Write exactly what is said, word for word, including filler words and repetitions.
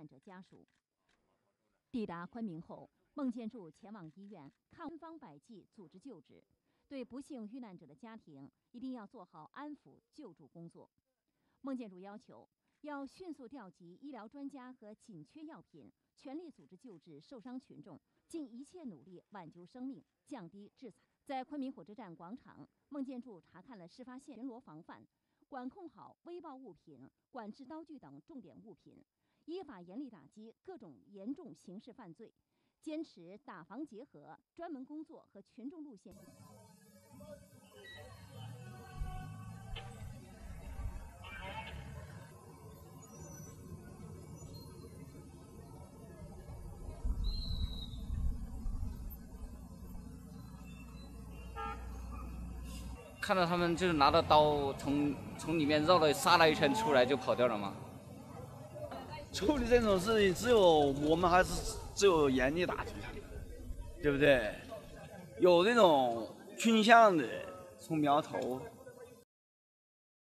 难者家属。抵达昆明后，孟建柱前往医院，看千方百计组织救治。对不幸遇难者的家庭，一定要做好安抚救助工作。孟建柱要求，要迅速调集医疗专家和紧缺药品，全力组织救治受伤群众，尽一切努力挽救生命，降低致残。在昆明火车站广场，孟建柱查看了事发现，巡逻防范，管控好危爆物品、管制刀具等重点物品，依法严厉打击各种严重刑事犯罪，坚持打防结合、专门工作和群众路线。 看到他们就是拿着刀从从里面绕了杀了一圈出来就跑掉了吗？ 处理这种事情，只有我们还是只有严厉打击他，对不对？有这种倾向的，从苗头